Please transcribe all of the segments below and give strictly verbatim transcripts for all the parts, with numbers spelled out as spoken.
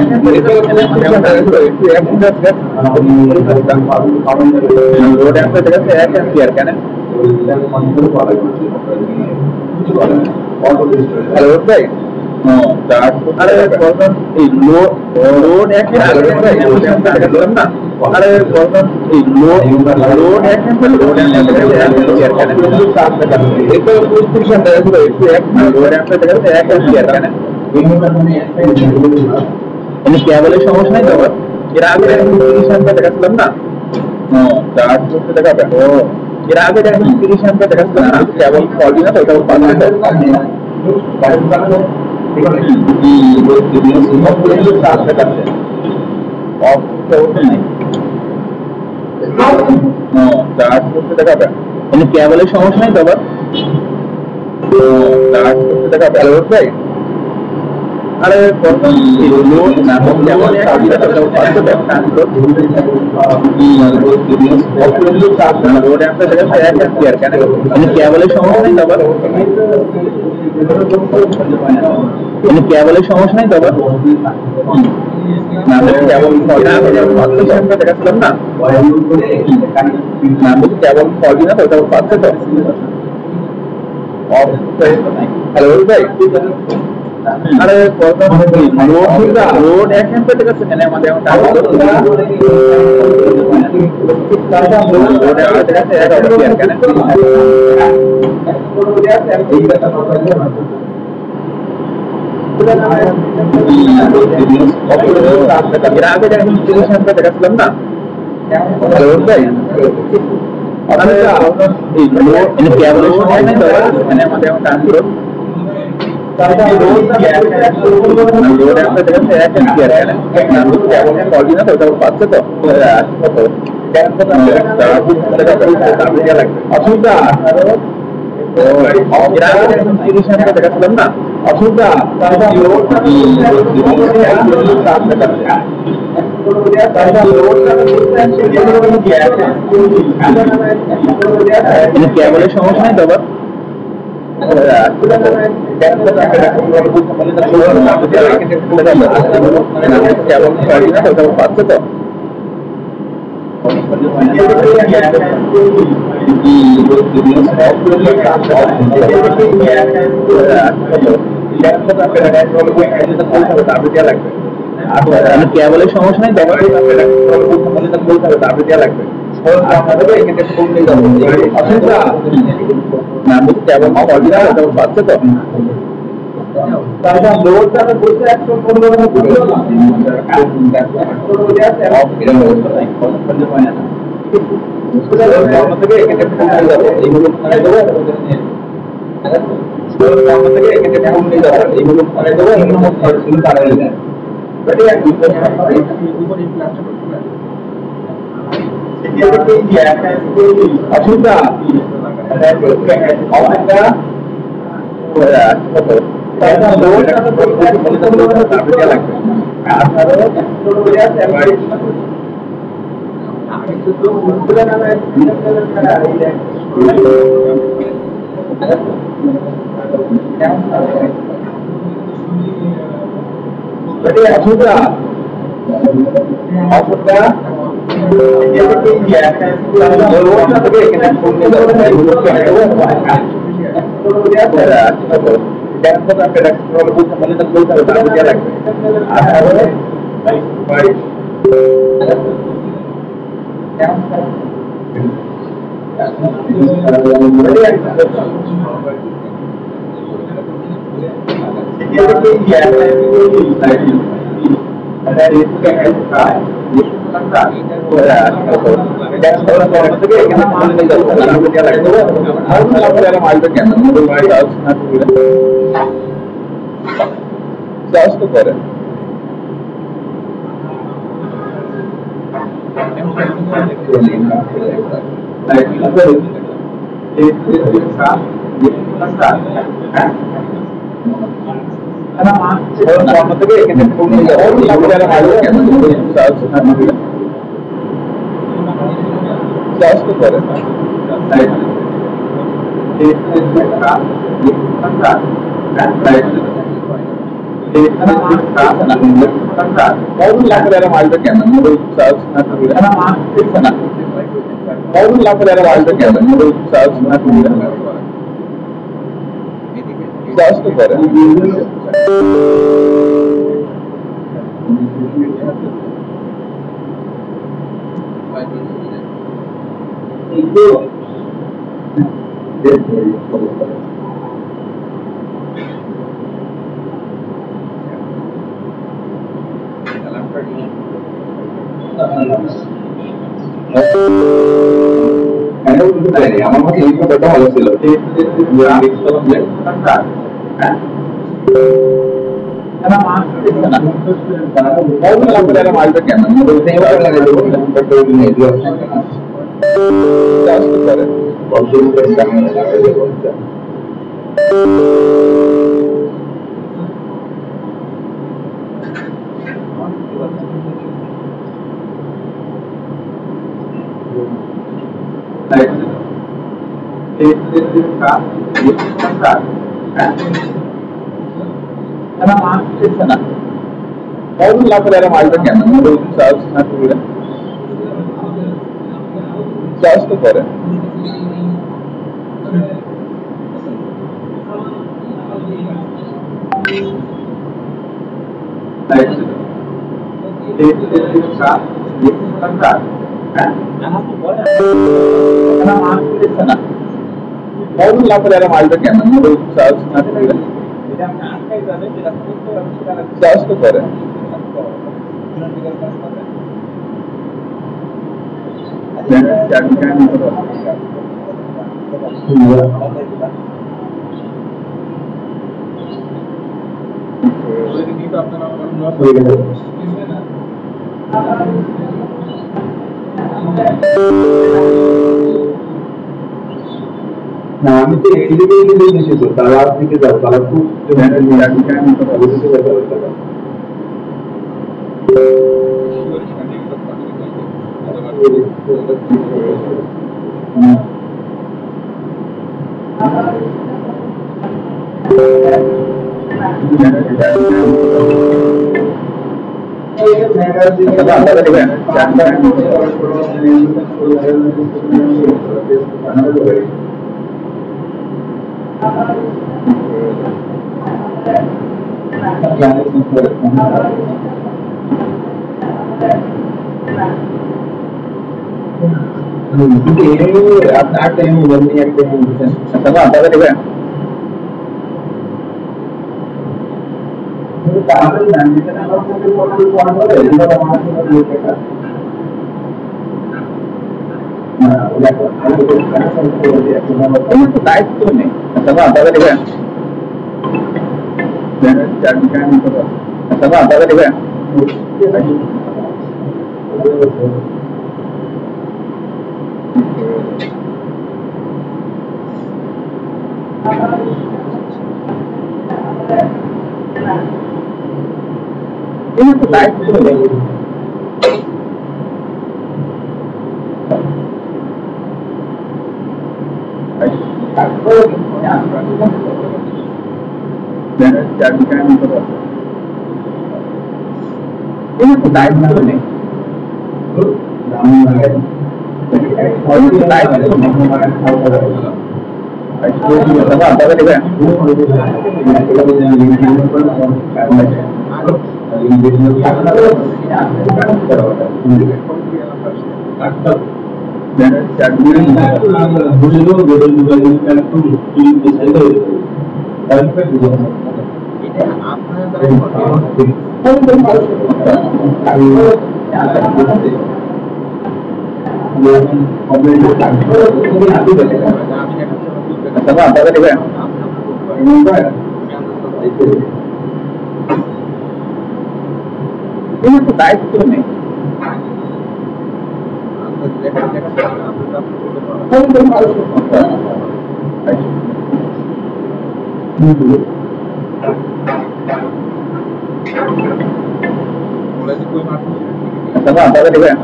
Load অ্যাম্পের কাছে এক ampere কেন হ্যালো ভাই আরে এই লোড লোড এক দিলাম না আরে এই লোড লোড এক লোড কেবলের সমস্যা নাই তো আবার এর আগে তিরিশ অ্যাম্পিয়ার দেখাচ্ছিলাম না চার্জ করতে দেখাবে ও এর আগে তিরিশ অ্যাম্পিয়ার দেখাচ্ছিলাম না কেবল ফলই না তো কেবল চার্জ করতে দেখাবে কেবলের সমস্যা নাই তো আবার চার্জ করতে দেখাবে হ্যালো ভাই আরে লোড না কেমন কেবলের সমস্যা নেই তো আবার কেবলের সমস্যা নেই তো আবার কেবল দেখাচ্ছিলাম না কেবল ফলই না তো ওটা পাচ্ছে তো হ্যালো ভাই আরে রোড এক অ্যাম্পিয়ার দেখাচ্ছে কেন আমাদের এখন টার্গেট রোড দেখাচ্ছে এক অ্যাম্পিয়ার কেন এর আগে যখন তিরিশ অ্যাম্পিয়ার দেখাচ্ছিলাম না হ্যালো ভাই আরে এই লোড কেবলের সময় নেই তো মানে আমাদের এখন টার্গেট লোড অ্যাম্পের কাছে এক অ্যাম্পিয়ার কেন কেবল ফলই না তো ওটা পাচ্ছে তো অসুবিধা তিরিশ অ্যাম্পিয়ার দেখাচ্ছিলাম না অসুবিধা কেবলের সমস্যা নেই তো আবার কেবল ফলই না তো ওটা পাচ্ছে তো কেবলের সমস্যা নেই তারপরে দেওয়া লাগবে কেবল ফলই না ওটা পাচ্ছে তো অসুবিধা অসুবিধা অসুবিধা করে All lateral mild cannon, serves not to be all lateral mild cannon, serves not to be serves to better. আমার মতে এই ব্যাপারটা ভালো ছিল All lateral mild cannon, serves not to be serves to better. All lateral mild cannon, serves not to be serves to better. Then that can না আমি তো এক্সিডেন্টে নিয়েছি তো তারা থেকে যাও তারা খুব ম্যানেজ আমি কেন তো বলতে পারবো आप टाइम बंद नहीं करते हैं सब आता है देखो तो काम में जानने का ना तो कोई कोई कौन हो रहा है इनका हमारे से लेके का हां या तो आगे तो करना सबको हो गया तो तो टाइप तो नहीं सब आता है देखो मैंने चार्ज का नहीं पता सब आता है देखो ini tuh naik tuh nih. Dan jadikan itu. Ini tuh naik tuh nih. Oh ini tuh naik tuh nih. Itu sama apa tadi kan? Dan jadikan dulu dulu juga kan tuh di sana. Dan juga ini apa sama apa tadi kan? Ini tuh naik tuh nih. Sama apa tadi kan?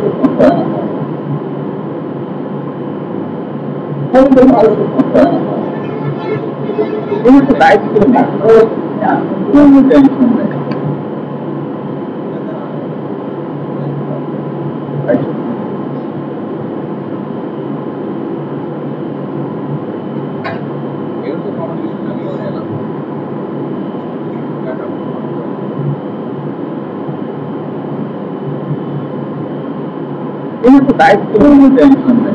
Ini ini tuh baik itu enggak. Ini dari sini. Baik. Ini tuh baik itu dari sini.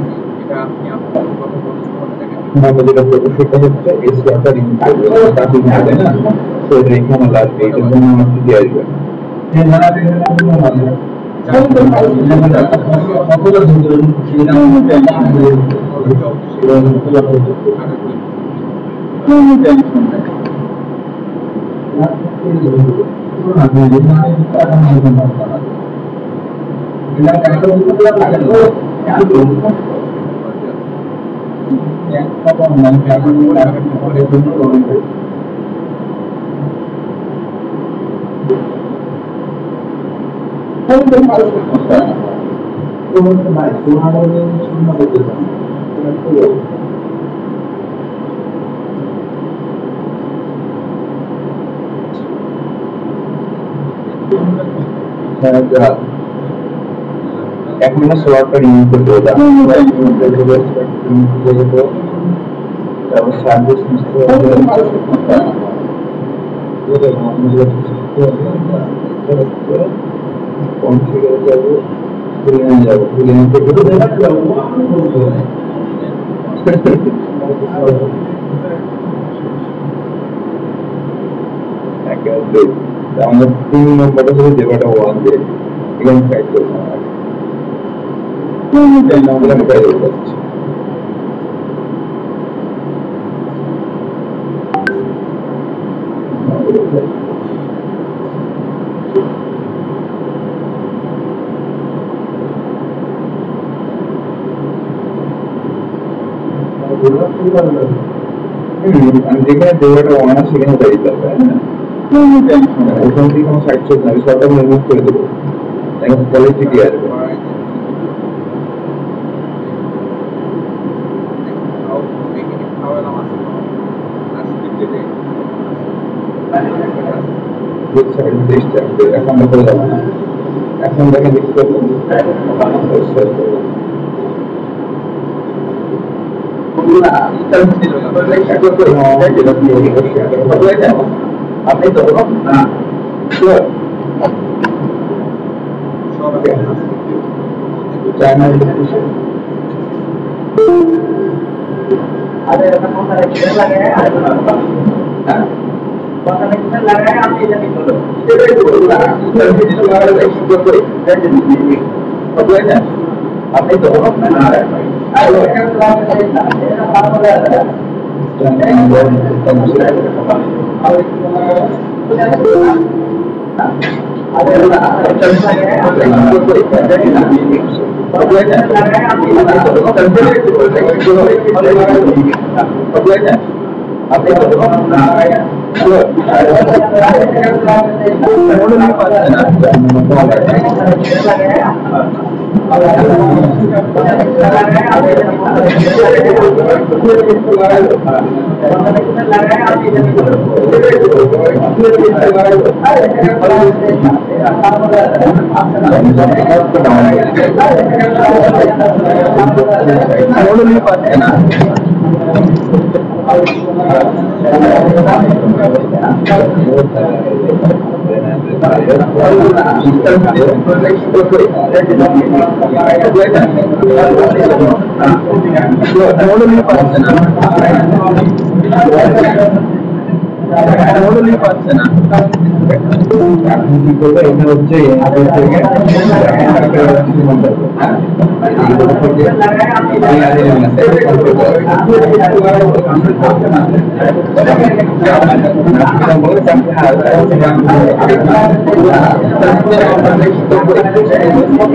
আমাদের প্রকল্পটা হচ্ছে S water input starting হবে না so এখানে লাগবে এটার জন্য আমাকে দিয়ে আসবে এই জানাতে yang apa namanya oleh gubernur itu kalau harus berkosa turun kembali turun ini semua betul betul saya এক মিনিট সোয়াটার ইউজ করতে হবে তারপর সার্ভিস নিতে হবে কনফিগার যাবো খুলে যাবো খুলে নিতে আমাদের তিন নম্বরটা হচ্ছে যেটা ওয়ান দিয়ে এখানে সাইড করতে হবে dan nomor berapa? যেখানে দেওয়াটা ওয়ান সেখানে দাঁড়িয়ে যাবে ওখান থেকে কোনো সাইড চলছে না সবটা মুভ করে দেবো এখন কোয়ালিটি আসবে এখন দেখা যাবে না এখন দেখে দেখতে আপনি তো China ada yang mau tarik kita lagi ya bahkan kita lagi apa jadi dulu itu dulu lah jadi dulu ada lagi buat dan jadi ini apa aja apa itu nah ayo kan selama kita ya apa ada dan yang buat kita ada yang ada Totally person. Aku juga ini aja ya. Ada juga.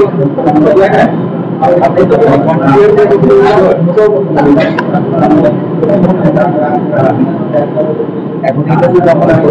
Ada Kita sudah mulai